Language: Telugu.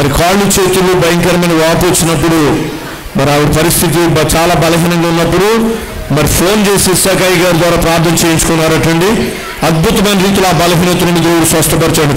మరి కాళ్ళు చేతులు భయంకరమైన వాపు వచ్చినప్పుడు, మరి ఆవిడ పరిస్థితి చాలా బలహీనంగా ఉన్నప్పుడు మరి ఫోన్ చేసి ఇస్సాకాయి గారి ద్వారా ప్రార్థన చేయించుకున్నారటండి. అద్భుతమైన రీతిలో ఆ బలహీనత నుండి దేవుడు స్వస్థపరిచాడు.